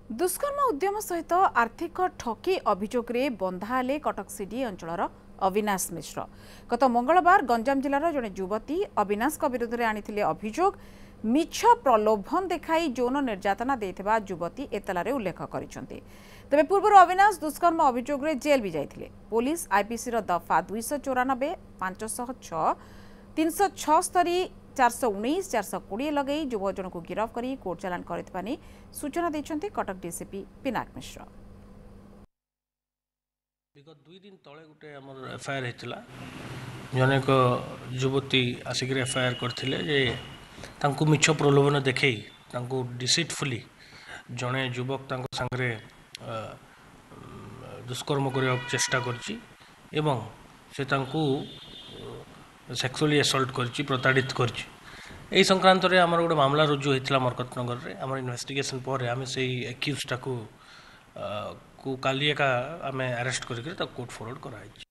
दुष्कर्म उद्यम सहित आर्थिक ठकी अभियोग बंधाले कटक सीडी अंचल अविनाश मिश्र गत मंगलवार गंजाम जिलार जड़े युवती अविनाश विरुद्ध में आनी अभियोग मिछ प्रलोभन देखाई यौन निर्यातना देथिबा युवती एतलारे उल्लेख करिसेंती। तेबे पूर्व अविनाश दुष्कर्म अभियोग जेल भी जाइथिले। पुलिस आईपीसी दफा 294, 506, 376, 419, 420 लगे युवक जन को गिरफ्त कर कोर्ट चालान कर सूचना देते कटक डीसीपी पिनाक मिश्र। विगत 2 दिन तले गोटे आमर एफआईआर होता जन एक युवती आसिक एफआईआर करथिले जे तांको मिछ प्रलोभन देखई तांको डिसीटफुली जने युवक तांको संगरे दुष्कर्म करने चेष्टा करची एवं से तांको सेक्सुअली असल्ट करची प्रताड़ित करची। एही संक्रांत रे हमर गोटे मामला रुजु होइतला मरकतनगर रे। हमर इन्वेस्टिगेशन पर आमे सेही एक्यूज टाको को काली एका आमे अरेस्ट करके कोर्ट फॉरवर्ड कराई।